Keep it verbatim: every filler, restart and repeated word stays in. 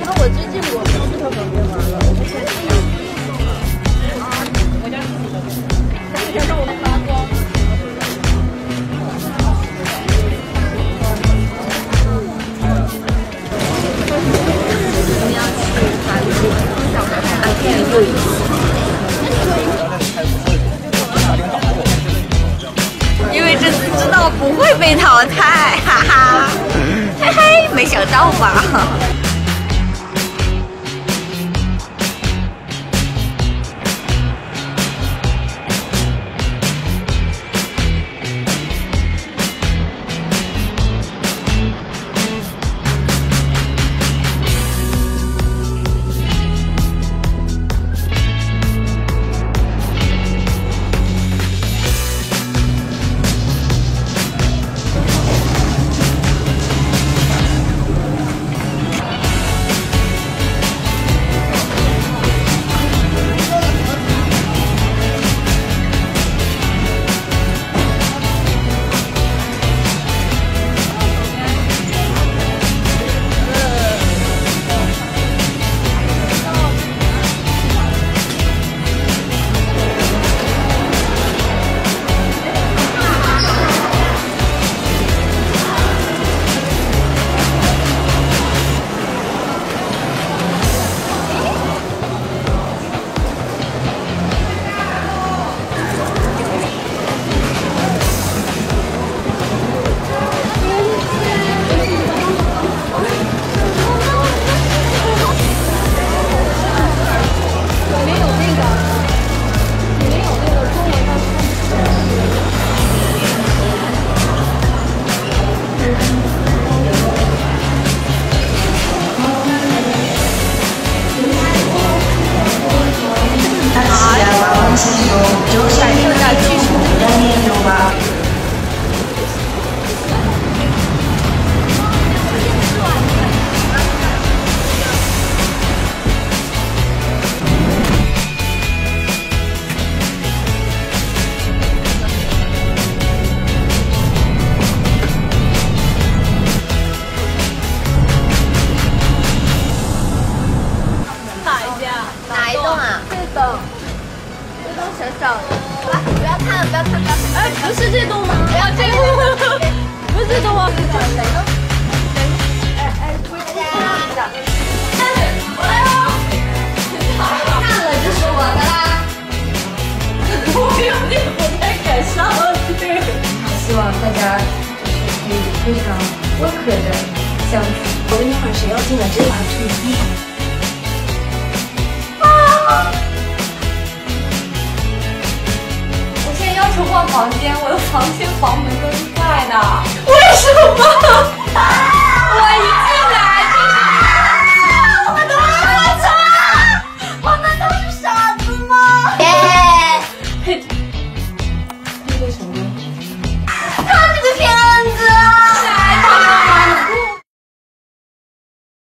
然后我最近我不去他旁边玩了，我们现在去。我家自己的。他之前让我们发光。我们要去韩国，啊，电影又一次。因为这次知道不会被淘汰，哈哈，嘿嘿，没想到吧？ 哎，不是这栋吗？不要这栋，不是这栋吗？哎哎，回家。我来喽！看了就是我的啦。我有点不太敢上去。希望大家就是可以非常温和的相处。我们一会儿谁要进来，直接把他推开。啊！我现在要求换房间，我的房间房门都是坏的。